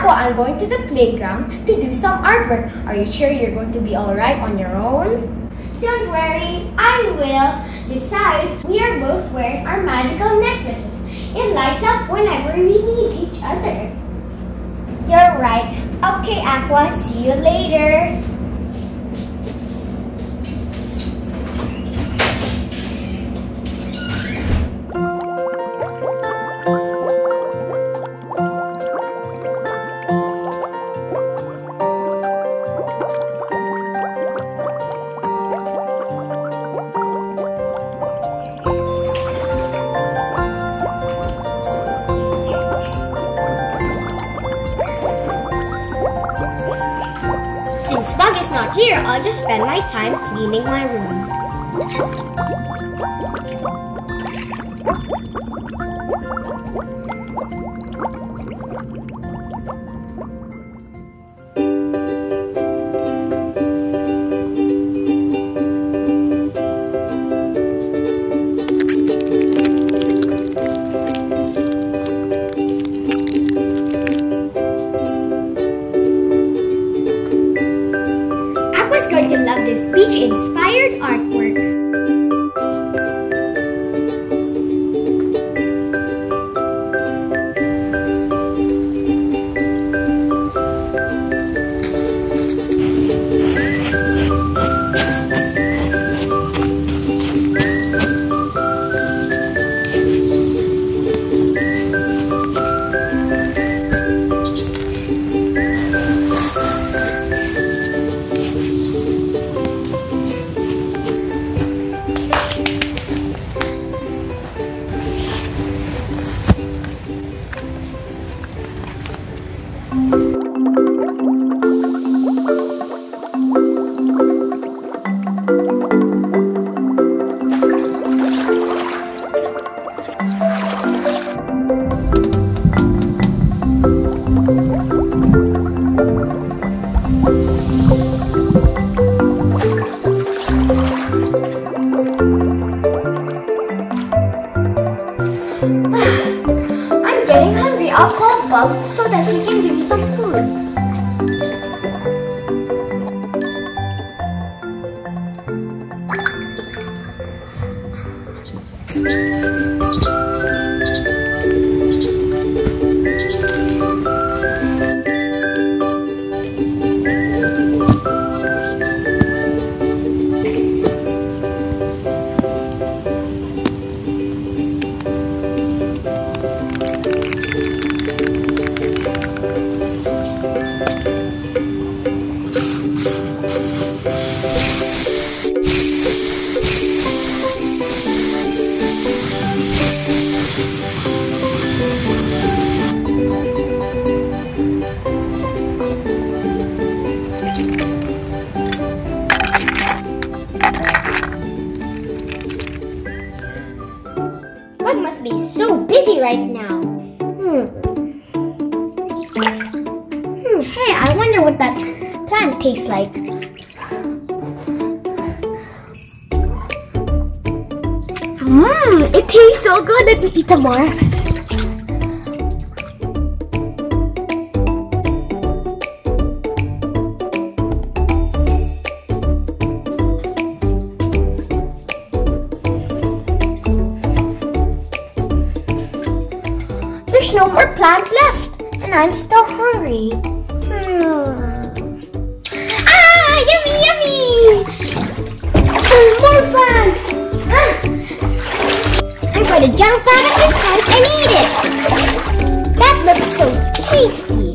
Aqua, I'm going to the playground to do some artwork. Are you sure you're going to be alright on your own? Don't worry, I will. Besides, we are both wearing our magical necklaces. It lights up whenever we need each other. You're right. Okay, Aqua, see you later. Since Bug is not here, I'll just spend my time cleaning my room. Going to love this beach-inspired artwork. I'm getting hungry. I'll call Bug so that she can give me some food. Bug must be so busy right now. Hey, I wonder what that plant tastes like. It tastes so good. Let me eat some more. There's no more plant left, and I'm still hungry. Ah, yummy, yummy! More plant! I'm going to jump out of this house and eat it! That looks so tasty!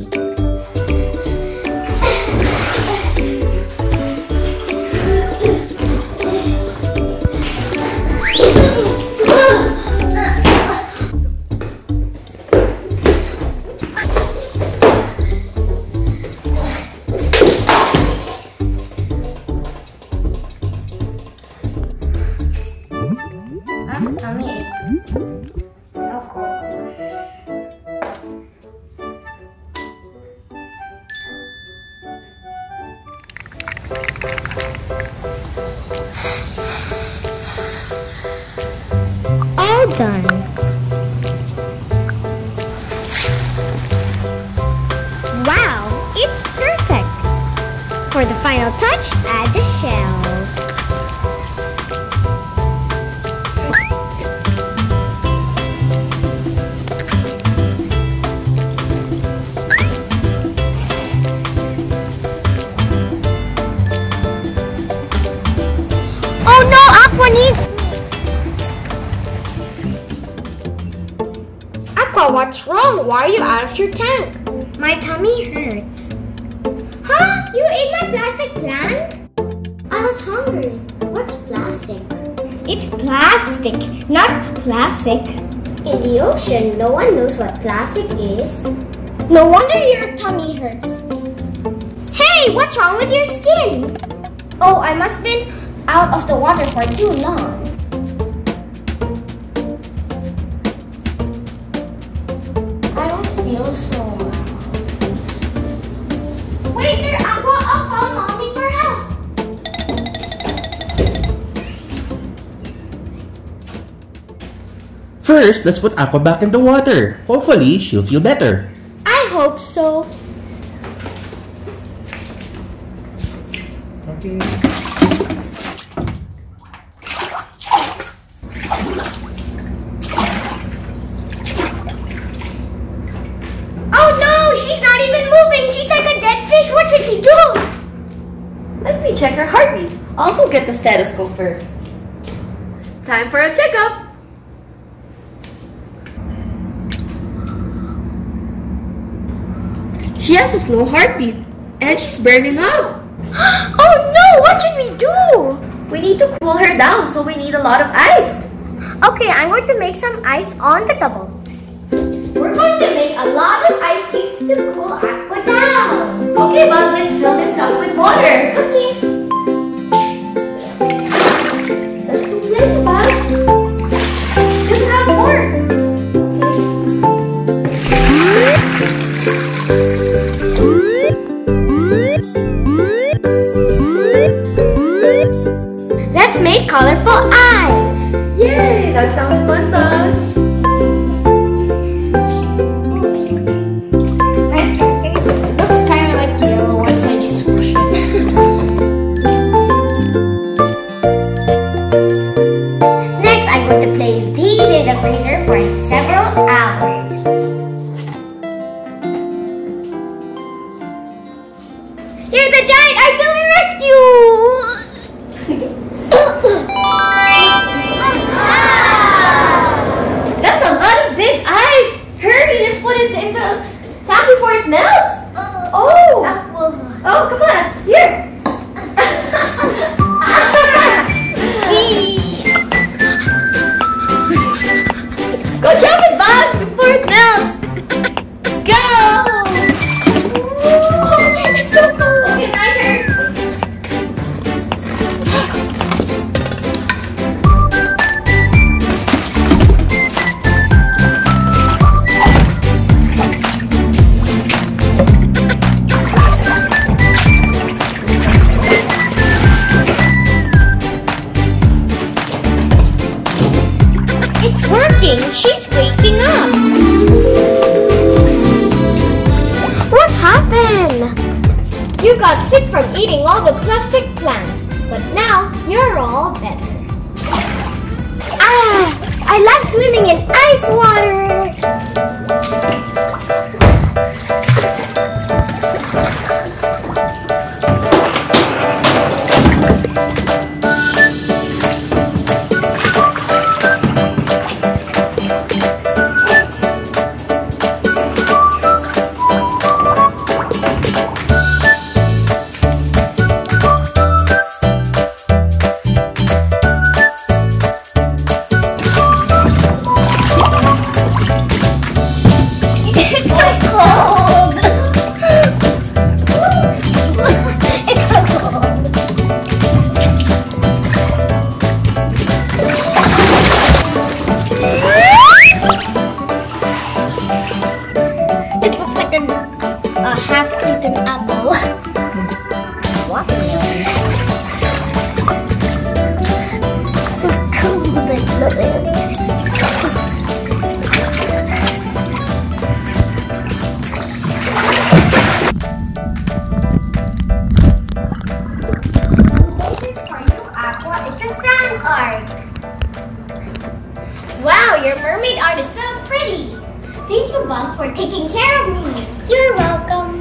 Tummy ache. Oh, cool. All done. for the final touch, add the shells. Oh no, Aqua needs... Aqua, what's wrong? Why are you out of your tank? My tummy hurts. Huh? You ate my plastic plant? I was hungry. What's plastic? It's plastic, not plastic. In the ocean, no one knows what plastic is. No wonder your tummy hurts. Hey, what's wrong with your skin? Oh, I must have been out of the water for too long. I don't feel so well. Wait there, Aqua! I'll call Mommy for help! First, let's put Aqua back in the water. Hopefully, she'll feel better. I hope so. Okay. Oh no! She's not even moving! She's like a dead fish! What should we do? Let me check her heartbeat. I'll go get the stethoscope first. Time for a checkup. She has a slow heartbeat and she's burning up. Oh no! What should we do? We need to cool her down, so we need a lot of ice. Okay, I'm going to make some ice on the table. We're going to make a lot of ice cubes to cool Aqua down. Okay, well, let's fill this up with water. Okay. That's too little, Bob. Just have more. Let's make colorful eyes. Yay, that sounds fun, Bob. It looks kind of like yellow once I swoosh it. Next, I'm going to place these in the freezer for several hours. Here's the giant artillery rescue! That's a lot of big ice. Hurry, let's put it in the tap before it melts. Oh, come on, here. Go jump it, Bob, before it melts. Go. It's so cool. Okay, my turn. It's working. She's waking up. What happened? You got sick from eating all the plastic plants, but now you're all better. Ah, I love swimming in ice water. your mermaid art is so pretty. Thank you, Mom, for taking care of me. You're welcome.